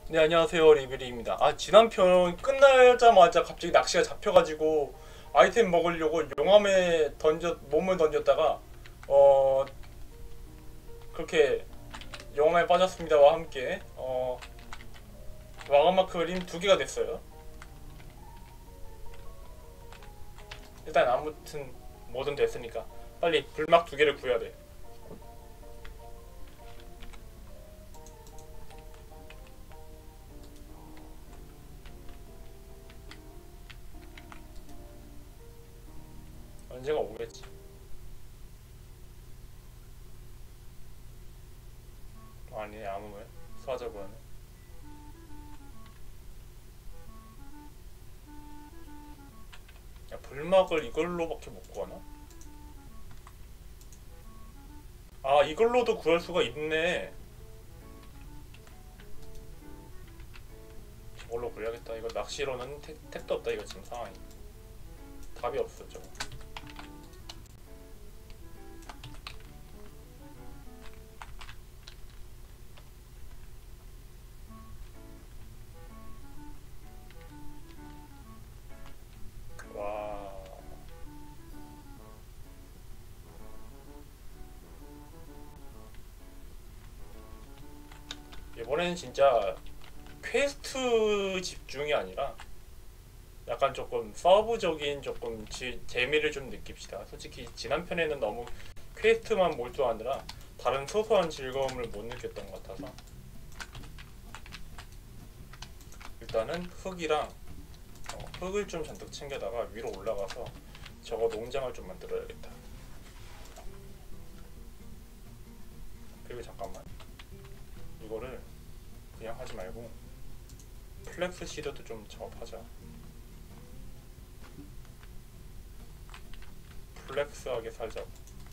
네, 안녕하세요. 리뷰리입니다. 지난 편 끝나자마자 갑자기 낚시가 잡혀가지고 아이템 먹으려고 몸을 던졌다가 어 그렇게 용암에 빠졌습니다와 함께 와가마크 그림 2개가 됐어요. 일단 아무튼 뭐든 됐으니까 빨리 불막 2개를 구해야 돼. 언제가 오겠지. 아니네, 아무왜 수화자고는. 야, 불막을 이걸로밖에 못 구하나? 이걸로도 구할 수가 있네. 저걸로 굴려야겠다. 이거 낚시로는 택도 없다. 이거 지금 상황이 답이 없어 저거. 와, 이번에는 진짜 퀘스트 집중이 아니라 약간 조금 서브적인 조금 재미를 좀 느낍시다. 솔직히 지난 편에는 너무 퀘스트만 몰두하느라 다른 소소한 즐거움을 못 느꼈던 것 같아서 일단은 흙을 좀 잔뜩 챙겨다가 위로 올라가서 저거 농장을 좀 만들어야겠다. 그리고 잠깐만, 이거를 그냥 하지 말고 플렉스 시드도 좀 작업하자. 플렉스하게 살자고.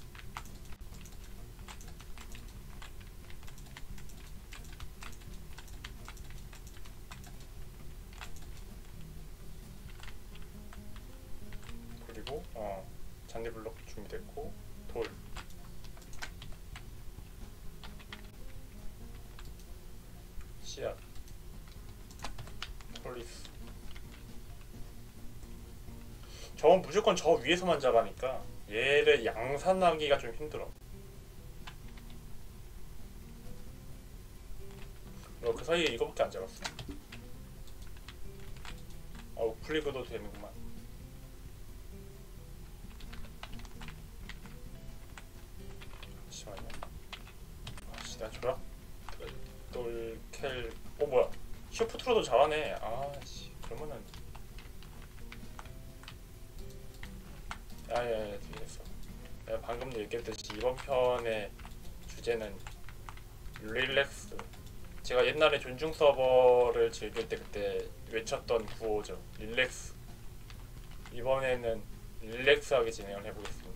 그리고 잔디블럭 준비됐고, 돌, 씨앗, 폴리스. 저건 무조건 저 위에서만 자라니까 얘를 양산하기가 좀 힘들어. 그 사이에 이거밖에 안 자랐어. 플리그도 되는구만. 잠시만요. 나 조약 돌켈. 뭐야, 슈프트로도 잘하네. 그러면은 야야야, 뒤에서 내가 방금도 얘기했듯이 이번 편의 주제는 릴렉스. 제가 옛날에 존중 서버를 즐길 때 그때 외쳤던 구호죠. 릴렉스. 이번에는 릴렉스하게 진행을 해보겠습니다.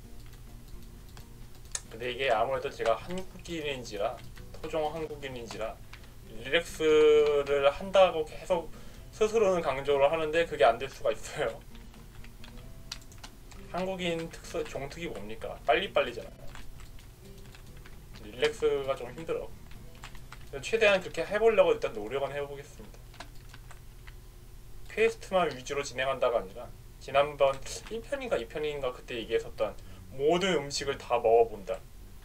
근데 이게 아무래도 제가 한국인인지라, 토종 한국인인지라 릴렉스를 한다고 계속 스스로는 강조를 하는데 그게 안 될 수가 있어요. 한국인 종특이 뭡니까? 빨리빨리잖아요. 릴렉스가 좀 힘들어. 최대한 그렇게 해보려고 일단 노력은 해보겠습니다. 퀘스트만 위주로 진행한다가 아니라 지난번 1편인가 2편인가 그때 얘기했었던 모든 음식을 다 먹어본다.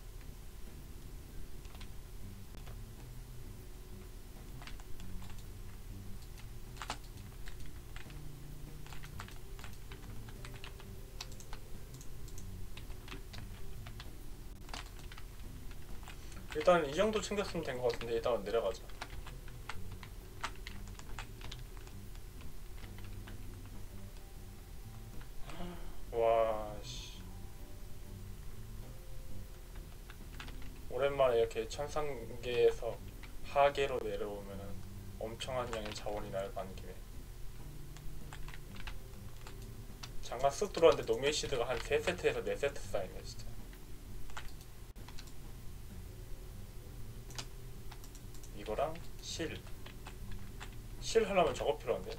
일단 이 정도 챙겼으면 된 것 같은데 일단 내려가자. 와, 씨. 오랜만에 이렇게 천상계에서 하계로 내려오면은 엄청난 양의 자원이 날아가는 김에 잠깐 쓱 들어왔는데 노메시드가 한 3세트에서 4세트 쌓이네 진짜. 이거랑 실 하려면 저거 필요한데.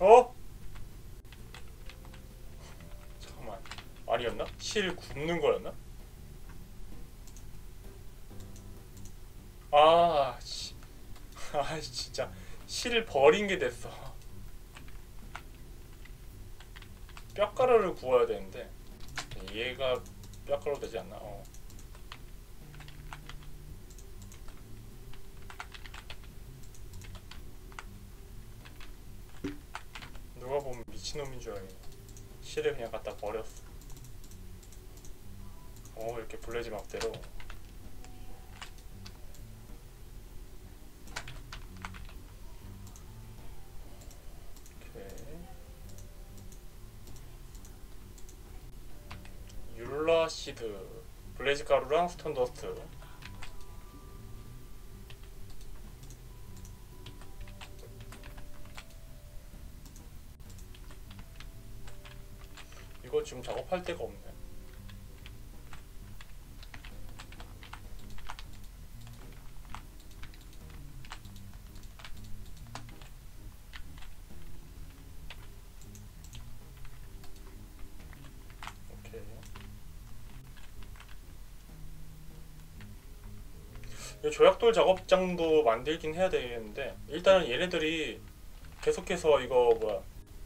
어? 잠깐만. 아니었나? 실 굽는 거였나? 아, 씨. 아, 진짜. 실을 버린 게 됐어. 뼈가루를 구워야 되는데 얘가 뼈가루 되지 않나? 누가 보면 미친놈인 줄 알겠네. 실을 그냥 갖다 버렸어. 이렇게 블레지 맘대로. 율라시드, 블레이즈 가루랑 스톤 더스트. 이거 지금 작업할 데가 없네. 조약돌 작업장도 만들긴 해야 되겠는데 일단은 얘네들이 계속해서 이거 뭐야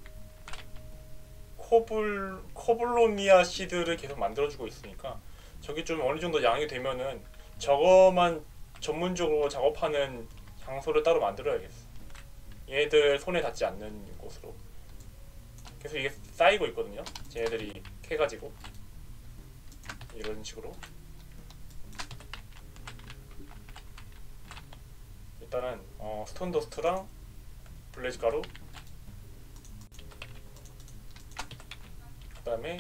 코블로니아 시드를 계속 만들어주고 있으니까 저게 좀 어느 정도 양이 되면은 저거만 전문적으로 작업하는 장소를 따로 만들어야겠어. 얘네들 손에 닿지 않는 곳으로. 계속 이게 쌓이고 있거든요. 쟤네들이 캐가지고 이런 식으로. 일단은 스톤 더스트랑 블레이즈 가루, 그 다음에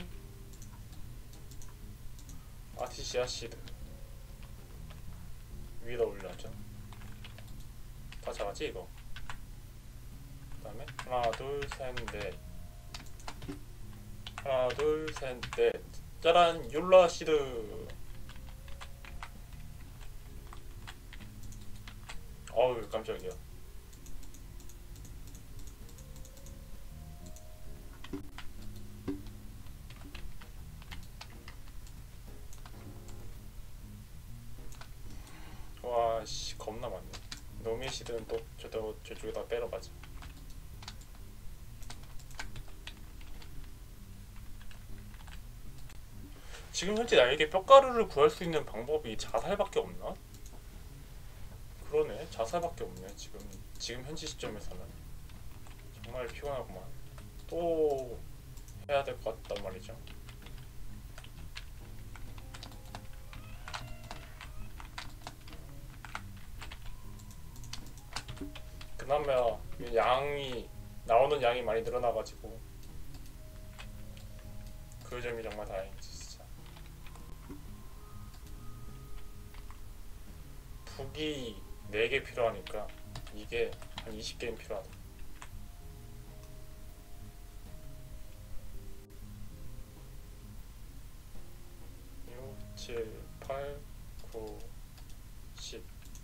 아티시아 시드 위에다 올려놨죠. 다 작았지 이거. 그 다음에 하나 둘 셋 넷, 하나 둘 셋 넷. 짜란, 율라 시드. 어우 깜짝이야. 와씨 겁나 많네. 노미의 시드는 또 저쪽에다 빼러가자. 지금 현재 나에게 뼈가루를 구할 수 있는 방법이 자살밖에 없나? 그러네, 자살밖에 없네. 지금 현재 시점에서는 정말 피곤하구만. 또 해야 될 것 같단 말이죠. 그나마 나오는 양이 많이 늘어나가지고 그 점이 정말 다행이지 진짜. 북이 4개 필요하니까 이게 한 20개는 필요하다. 6, 7, 8, 9, 10.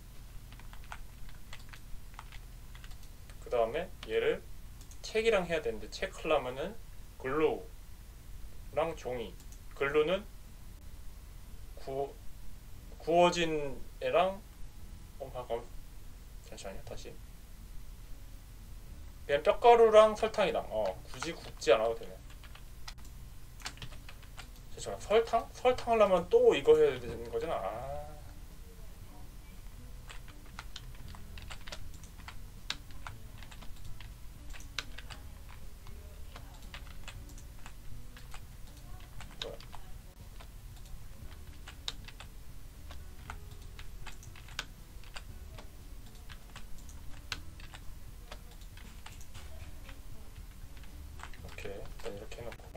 그 다음에 얘를 책이랑 해야 되는데 책 하려면은 글루랑 종이. 글루는 구워진 애랑 잠깐 잠시만요. 다시. 그냥 뼈가루랑 설탕이랑 굳이 굽지 않아도 되네. 잠시만, 설탕? 설탕 하려면 또 이거 해야 되는 거잖아. 오케이, 일단 이렇게 해놓고.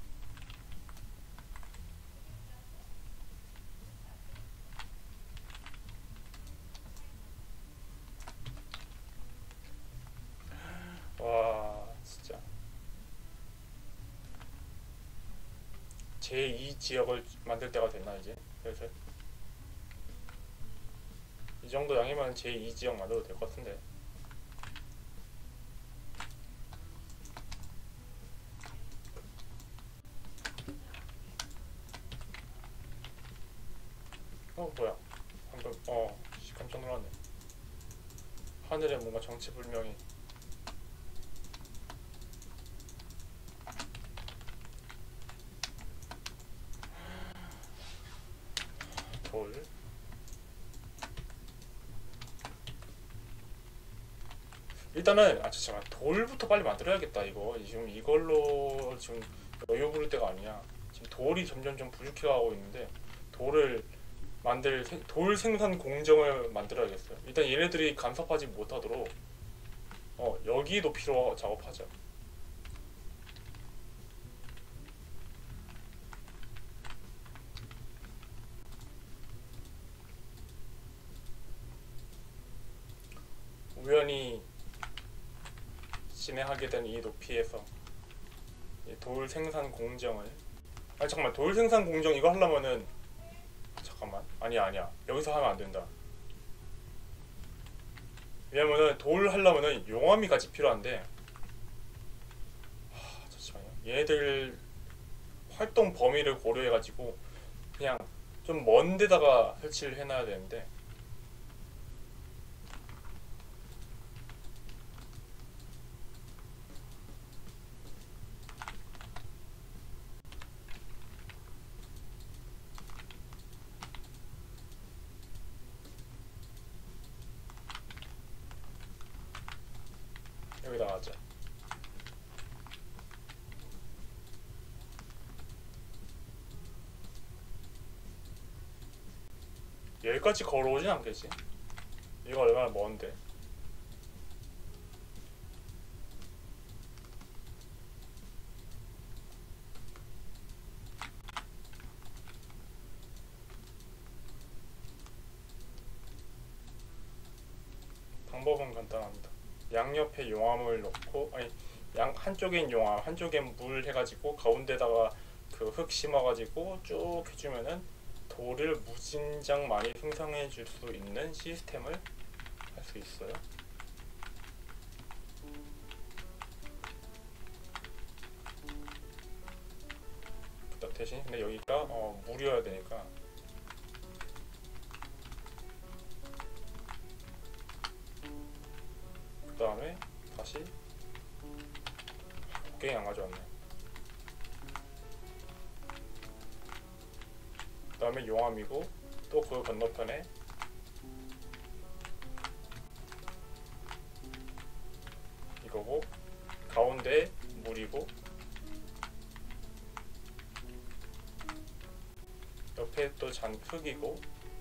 와 진짜 제2 지역을 만들 때가 됐나 이제. 그래서 이 정도 양이면 제2 지역 만들어도 될 것 같은데. 뭐야 방금 깜짝 놀랐네. 하늘에 뭔가 정체불명이. 돌. 일단은 잠깐만, 돌부터 빨리 만들어야겠다. 이거 지금 이걸로 지금 여유 부릴 때가 아니야. 지금 돌이 점점 좀 부족해가고 있는데 돌을 돌 생산 공정을 만들어야겠어요. 일단 얘네들이 간섭하지 못하도록 여기 높이로 작업하자. 우연히 진행하게 된 이 높이에서 이 돌 생산 공정을 잠깐만, 돌 생산 공정 이거 하려면은 잠깐만, 아니야 여기서 하면 안 된다. 왜냐면은 돌 하려면은 용암이 같이 필요한데 잠시만요. 얘네들 활동 범위를 고려해가지고 그냥 좀 먼 데다가 설치를 해놔야 되는데 여기다가 하자. 여기까지 걸어오진 않겠지? 이거 얼마나 먼데? 방법은 간단합니다. 양옆에 용암을 넣고, 한쪽엔 용암, 한쪽엔 물 해가지고 가운데다가 그 흙 심어가지고 쭉 해주면은 돌을 무진장 많이 생성해 줄 수 있는 시스템을 할 수 있어요. 대신 근데 여기가 물이어야 되니까 그 다음에 다시 곡괭이 안 가져왔네. 그 다음에 용암이고 또 그 건너편에 이거고 가운데 물이고 옆에 또 흙이고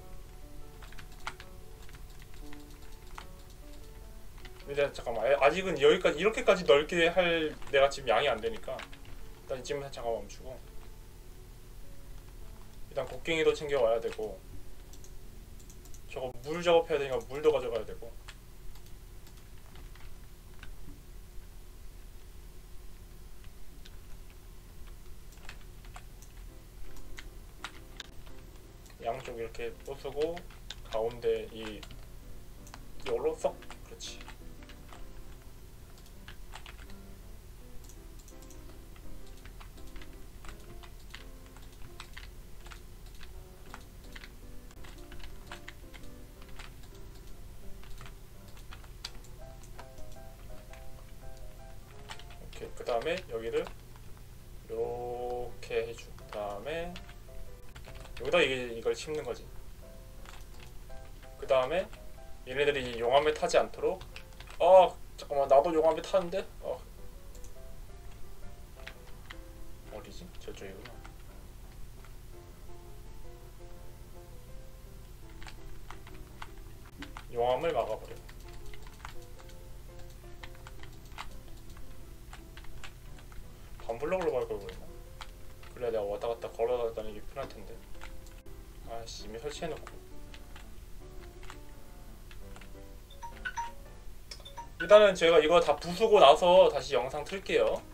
근데 잠깐만, 아직은 여기까지 이렇게까지 넓게 할 내가 지금 양이 안 되니까 일단 이쯤에서 잠깐 멈추고 일단 곡괭이도 챙겨와야 되고 저거 물 작업해야 되니까 물도 가져가야 되고 양쪽 이렇게 부수고 가운데 이걸로 썩, 그렇지. 오케이. 그 다음에 여기를 이렇게 해준 다음에 여기다 이걸 심는 거지. 그 다음에 얘네들이 용암에 타지 않도록 잠깐만, 나도 용암에 타는데 어디지? 저쪽이구나. 용암을 막아버려. 반블럭으로 갈 걸 그랬나? 그래야 내가 왔다 갔다 걸어 다니기 편할 텐데. 아씨, 이미 설치해놓고. 일단은 제가 이거 다 부수고 나서 다시 영상 틀게요.